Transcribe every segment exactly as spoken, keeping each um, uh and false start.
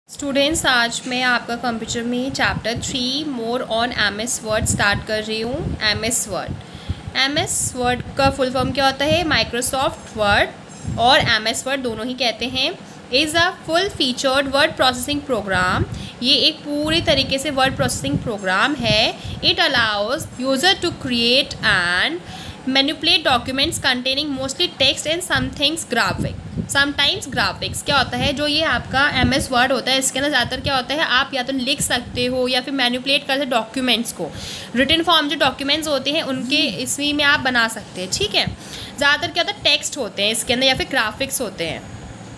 Students, आज मैं आपका कंप्यूटर में chapter three more on M S word start कर रही हूँ। M S word M S word का फुल फॉर्म क्या होता है? माइक्रोसॉफ्ट वर्ड और एम एस वर्ड दोनों ही कहते हैं। Is a full featured word processing program. ये एक पूरी तरीके से वर्ड प्रोसेसिंग प्रोग्राम है। It allows user to create and manipulate documents containing mostly text and somethings graphic sometimes graphics. क्या होता है, जो ये आपका एम एस वर्ड होता है, इसके अंदर ज़्यादातर क्या होता है, आप या तो लिख सकते हो या फिर मैनिपुलेट कर सकते डॉक्यूमेंट्स को। रिटन फॉर्म जो डॉक्यूमेंट्स होते हैं उनके इसमें में आप बना सकते हैं। ठीक है, ज़्यादातर क्या होता है, टेक्स्ट होते हैं इसके अंदर या फिर ग्राफिक्स होते हैं।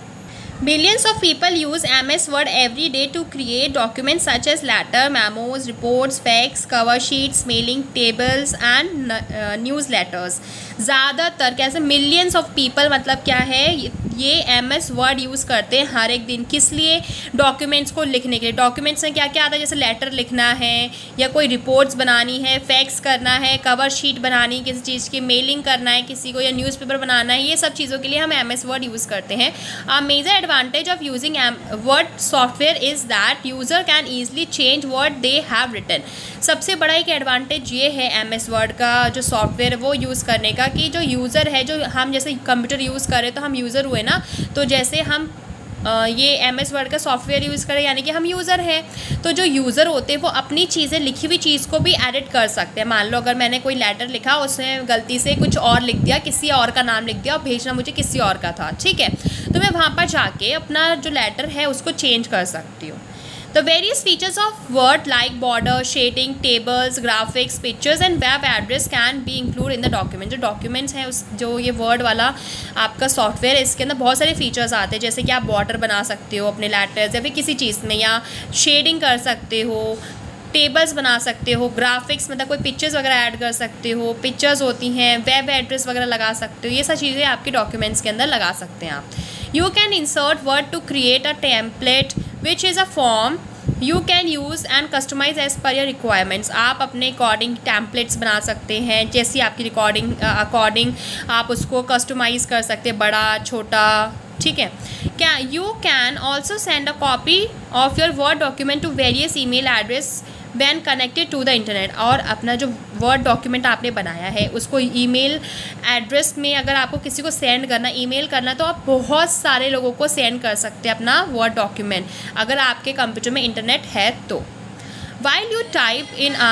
Billions of people use M S Word every day to create documents such as letter, memos, reports, facts, cover sheets, mailing tables and uh, newsletters। ज़्यादातर कैसे मिलियंस ऑफ पीपल मतलब क्या है, ये एम एस वर्ड यूज़ करते हैं हर एक दिन। किस लिए? डॉक्यूमेंट्स को लिखने के लिए। डॉक्यूमेंट्स में क्या क्या आता है, जैसे लेटर लिखना है या कोई रिपोर्ट्स बनानी है, फैक्स करना है, कवर शीट बनानी किसी चीज़ की, मेलिंग करना है किसी को या न्यूज़पेपर बनाना है, ये सब चीज़ों के लिए हम एम एस वर्ड यूज़ करते हैं। A major advantage of using word software is that user can easily change what they have written। सबसे बड़ा एक एडवांटेज ये है एम एस वर्ड का जो सॉफ्टवेयर वो यूज़ करने का, कि जो यूज़र है, जो हम जैसे कंप्यूटर यूज़ करें तो हम यूज़र हुए ना, तो जैसे हम Uh, ये एम एस वर्ड का सॉफ्टवेयर यूज़ करें यानी कि हम यूज़र हैं। तो जो यूज़र होते हैं वो अपनी चीज़ें, लिखी हुई चीज़ को भी एडिट कर सकते हैं। मान लो अगर मैंने कोई लेटर लिखा, उसमें गलती से कुछ और लिख दिया, किसी और का नाम लिख दिया और भेजना मुझे किसी और का था, ठीक है, तो मैं वहाँ पर जाके अपना जो लेटर है उसको चेंज कर सकती हूँ। The various features of Word like border, shading, tables, graphics, pictures and web address can be included in the document। जो डॉक्यूमेंट्स हैं उस जो ये वर्ड वाला आपका सॉफ्टवेयर है, इसके अंदर बहुत सारे फीचर्स आते हैं, जैसे कि आप बॉर्डर बना सकते हो अपने लेटर्स या फिर किसी चीज़ में, या शेडिंग कर सकते हो, टेबल्स बना सकते हो, ग्राफिक्स मतलब कोई पिक्चर्स वगैरह ऐड कर सकते हो, पिक्चर्स होती हैं, वेब एड्रेस वगैरह लगा सकते हो, ये सब चीज़ें आपके डॉक्यूमेंट्स के अंदर लगा सकते हैं आप। You can insert word to create a template which is a form you can use and customize as per your requirements. आप अपने अकॉर्डिंग टैम्पलेट्स बना सकते हैं, जैसी आपकी रिकॉर्डिंग अकॉर्डिंग आप उसको कस्टमाइज़ कर सकते हैं, बड़ा छोटा, ठीक है। क्या you can also send a copy of your word document to various e mail address when connected to the internet. और अपना जो वर्ड डॉक्यूमेंट आपने बनाया है उसको ईमेल एड्रेस में अगर आपको किसी को सेंड करना, ईमेल करना, तो आप बहुत सारे लोगों को सेंड कर सकते हैं अपना वर्ड डॉक्यूमेंट, अगर आपके कंप्यूटर में इंटरनेट है तो। While you type in a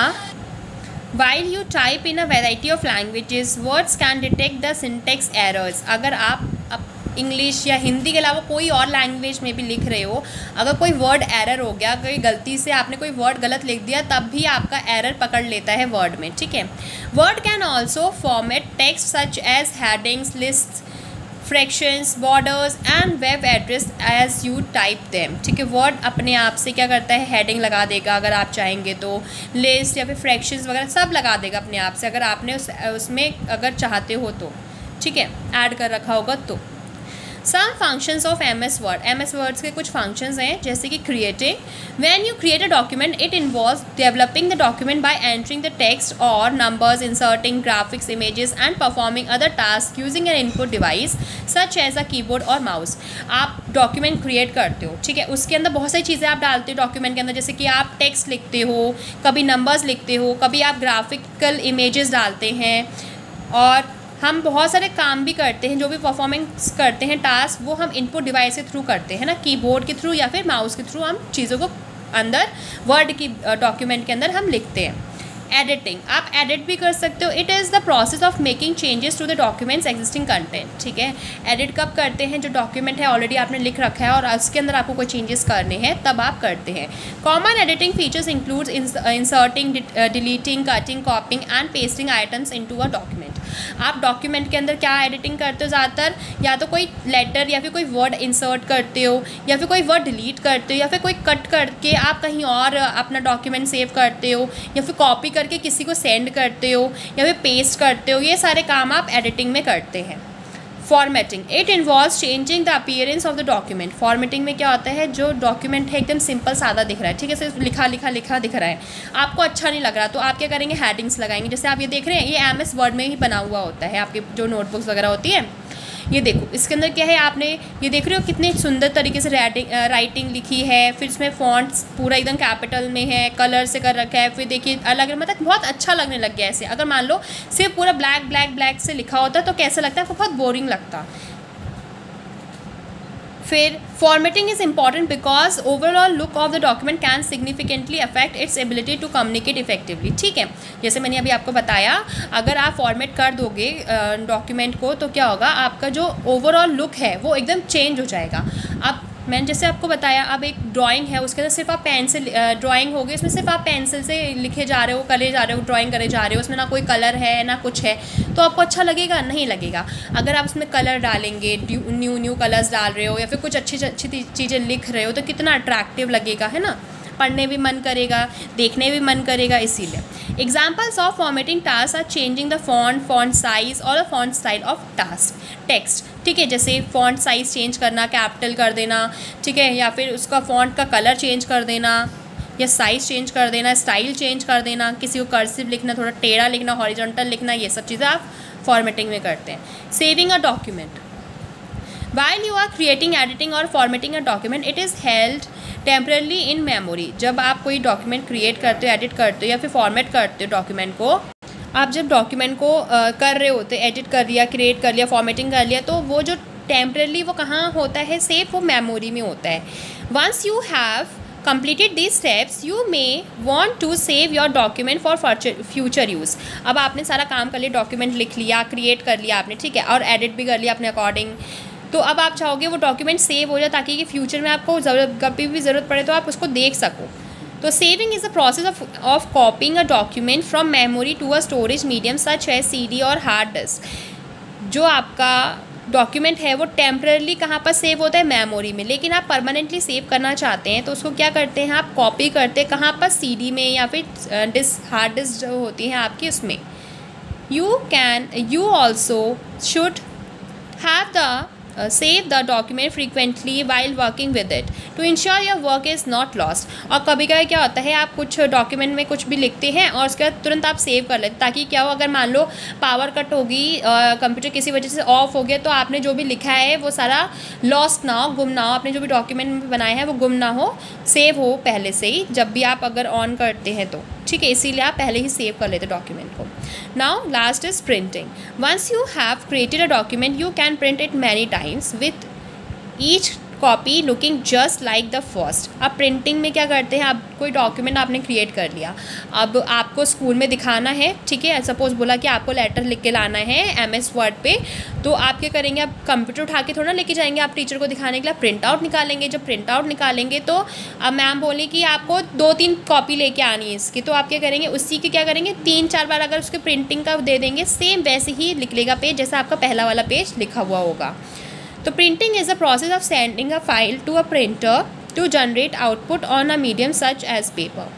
while you type in a variety of languages, words can detect the syntax errors. अगर आप इंग्लिश या हिंदी के अलावा कोई और लैंग्वेज में भी लिख रहे हो, अगर कोई वर्ड एरर हो गया, कोई गलती से आपने कोई वर्ड गलत लिख दिया, तब भी आपका एरर पकड़ लेता है वर्ड में, ठीक है। Word can also format text such as headings, list, fractions, borders and web address as you type them. ठीक है, वर्ड अपने आप से क्या करता है, हेडिंग लगा देगा अगर आप चाहेंगे तो, लिस्ट या फिर फ्रैक्शंस वगैरह सब लगा देगा अपने आप से, अगर आपने उस उसमें अगर चाहते हो तो, ठीक है, ऐड कर रखा होगा तो। Some functions of M S word. M S words के कुछ फंक्शंस हैं, जैसे कि creating. When you create a document it involves developing the document by entering the text और numbers, inserting graphics, images and performing other task using an input device such as a keyboard और mouse. आप document create करते हो, ठीक है, उसके अंदर बहुत सारी चीज़ें आप डालते हो डॉक्यूमेंट के अंदर, जैसे कि आप टेक्स्ट लिखते हो, कभी नंबर्स लिखते हो, कभी आप ग्राफिकल इमेजेस डालते हैं, और हम बहुत सारे काम भी करते हैं, जो भी परफॉर्मेंस करते हैं टास्क, वो हम इनपुट डिवाइस के थ्रू करते हैं ना, कीबोर्ड के थ्रू या फिर माउस के थ्रू हम चीज़ों को अंदर वर्ड की डॉक्यूमेंट के अंदर हम लिखते हैं। एडिटिंग, आप एडिट भी कर सकते हो। It is the process of making changes to the documents existing content. ठीक है, एडिट कब करते हैं, जो डॉक्यूमेंट है ऑलरेडी आपने लिख रखा है और उसके अंदर आपको कोई चेंजेस करने हैं तब आप करते हैं। Common editing features includes inserting, deleting, cutting, copying and pasting items into a document. आप डॉक्यूमेंट के अंदर क्या एडिटिंग करते हो ज़्यादातर, या तो कोई लेटर या फिर कोई वर्ड इंसर्ट करते हो, या फिर कोई वर्ड डिलीट करते हो, या फिर कोई कट करके आप कहीं और अपना डॉक्यूमेंट सेव करते हो, या फिर कॉपी करके किसी को सेंड करते हो, या फिर पेस्ट करते हो। ये सारे काम आप एडिटिंग में करते हैं। Formatting, it involves changing the appearance of the document. Formatting में क्या होता है, जो डॉक्यूमेंट है एकदम सिंपल सादा दिख रहा है, ठीक है, सिर्फ लिखा लिखा लिखा दिख रहा है, आपको अच्छा नहीं लग रहा, तो आप क्या करेंगे, हेडिंग्स लगाएंगे। जैसे आप ये देख रहे हैं, ये एम एस वर्ड में ही बना हुआ होता है, आपकी जो नोटबुक्स वगैरह होती है, ये देखो इसके अंदर क्या है, आपने ये देख रहे हो कितने सुंदर तरीके से राइटिंग राइटिंग लिखी है, फिर इसमें फॉन्ट्स पूरा एकदम कैपिटल में है, कलर से कर रखा है, फिर देखिए अलग मतलब बहुत अच्छा लगने लग गया ऐसे। अगर मान लो सिर्फ पूरा ब्लैक ब्लैक ब्लैक से लिखा होता तो कैसा लगता है, बहुत बोरिंग लगता। फिर formatting is important because overall look of the document can significantly affect its ability to communicate effectively. ठीक है, जैसे मैंने अभी आपको बताया, अगर आप फॉर्मेट कर दोगे डॉक्यूमेंट को तो क्या होगा, आपका जो ओवरऑल लुक है वो एकदम चेंज हो जाएगा। अब मैंने जैसे आपको बताया, अब एक ड्राइंग है उसके अंदर सिर्फ आप पेन से ड्राइंग होगी, उसमें सिर्फ आप पेंसिल से लिखे जा रहे हो, करे जा रहे हो, ड्राइंग करे जा रहे हो, उसमें ना कोई कलर है ना कुछ है, तो आपको अच्छा लगेगा नहीं लगेगा। अगर आप उसमें कलर डालेंगे, न्यू न्यू कलर्स डाल रहे हो या फिर कुछ अच्छी अच्छी चीज़ें लिख रहे हो तो कितना अट्रैक्टिव लगेगा, है ना, पढ़ने भी मन करेगा, देखने भी मन करेगा। इसीलिए examples of formatting task are changing the font, font size और the font style of task text. ठीक है, जैसे फॉन्ट साइज़ चेंज करना, कैपिटल कर देना, ठीक है, या फिर उसका फॉन्ट का कलर चेंज कर देना या साइज़ चेंज कर देना, स्टाइल चेंज कर देना, किसी को कर्सिव लिखना, थोड़ा टेढ़ा लिखना, हॉरिजॉन्टल लिखना, ये सब चीज़ें आप फॉर्मेटिंग में करते हैं। Saving a document while you are creating, editing और formatting a document it is held temporarily in memory। जब आप कोई डॉक्यूमेंट क्रिएट करते हो, एडिट करते हो या फिर फॉर्मेट करते हो डॉक्यूमेंट को, आप जब डॉक्यूमेंट को uh, कर रहे होते, एडिट कर लिया, क्रिएट कर लिया, फॉर्मेटिंग कर लिया, तो वो जो टेम्परली वो कहाँ होता है, सेव वो मेमोरी में होता है। Once you have completed these steps you may want to save your document for future use। अब आपने सारा काम कर लिया, डॉक्यूमेंट लिख लिया, क्रिएट कर लिया आपने, ठीक है, और एडिट भी कर लिया अपने अकॉर्डिंग, तो अब आप चाहोगे वो डॉक्यूमेंट सेव हो जाए ताकि कि फ्यूचर में आपको ज़रूरत कभी भी ज़रूरत पड़े तो आप उसको देख सको। तो saving is a process of of copying a document from memory to a storage medium such है सीडी और हार्ड डिस्क। जो आपका डॉक्यूमेंट है वो टेम्परली कहाँ पर सेव होता है, मेमोरी में, लेकिन आप परमानेंटली सेव करना चाहते हैं तो उसको क्या करते हैं, आप कॉपी करते हैं कहाँ पर, सीडी में या फिर डिस्क, हार्ड डिस्क जो होती है आपकी उसमें। You can you also should have the save the document frequently while working with it to ensure your work is not lost. और कभी कभी क्या होता है, आप कुछ डॉक्यूमेंट में कुछ भी लिखते हैं और उसके बाद तुरंत आप सेव कर लेते, ताकि क्या हो, अगर मान लो पावर कट होगी, कंप्यूटर किसी वजह से ऑफ हो गया, तो आपने जो भी लिखा है वो सारा लॉस्ट ना हो, गुम ना हो, आपने जो भी डॉक्यूमेंट बनाए हैं वो गुम ना हो, सेव हो पहले से ही, जब भी आप अगर ऑन करते हैं तो, ठीक है, इसीलिए आप पहले ही सेव कर लेते डॉक्यूमेंट को। Now last is printing. Once you have created a document you can print it many times with each copy looking just like the first. अब प्रिंटिंग में क्या करते हैं, आप कोई डॉक्यूमेंट आपने क्रिएट कर लिया, अब आपको स्कूल में दिखाना है, ठीक है, सपोज बोला कि आपको लेटर लिख के लाना है एम एस वर्ड पे, तो आप क्या करेंगे, आप कंप्यूटर उठा के थोड़ा लेके जाएंगे, आप टीचर को दिखाने के लिए प्रिंट आउट निकालेंगे। जब प्रिंट आउट निकालेंगे तो अब मैम बोली कि आपको दो तीन कॉपी लेके आनी है इसकी, तो आप क्या करेंगे, उसी के क्या करेंगे, तीन चार बार अगर उसके प्रिंटिंग का दे देंगे, सेम वैसे ही लिख लेगा पेज जैसा आपका पहला वाला पेज लिखा हुआ होगा। तो printing is a process of sending a file to a printer to generate output on a medium such as paper.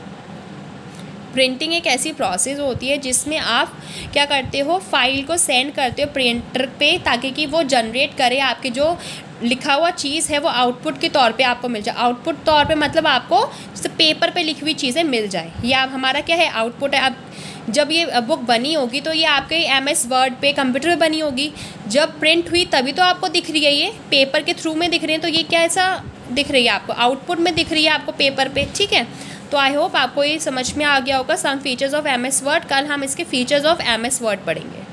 Printing एक ऐसी प्रोसेस होती है जिसमें आप क्या करते हो, फाइल को सेंड करते हो प्रिंटर पे, ताकि कि वो जनरेट करे आपके जो लिखा हुआ चीज़ है वो आउटपुट के तौर पे आपको मिल जाए। आउटपुट तौर पे मतलब आपको जैसे पेपर पे लिखी हुई चीज़ें मिल जाए, ये आप हमारा क्या है, आउटपुट है। अब जब ये बुक बनी होगी तो ये आपके एम एस वर्ड पे कंप्यूटर पे बनी होगी, जब प्रिंट हुई तभी तो आपको दिख रही है, ये पेपर के थ्रू में दिख रही है, तो ये क्या ऐसा दिख रही है आपको, आउटपुट में दिख रही है आपको पेपर पे, ठीक है। तो आई होप आपको ये समझ में आ गया होगा some features of M S word. कल हम इसके features of M S word पढ़ेंगे।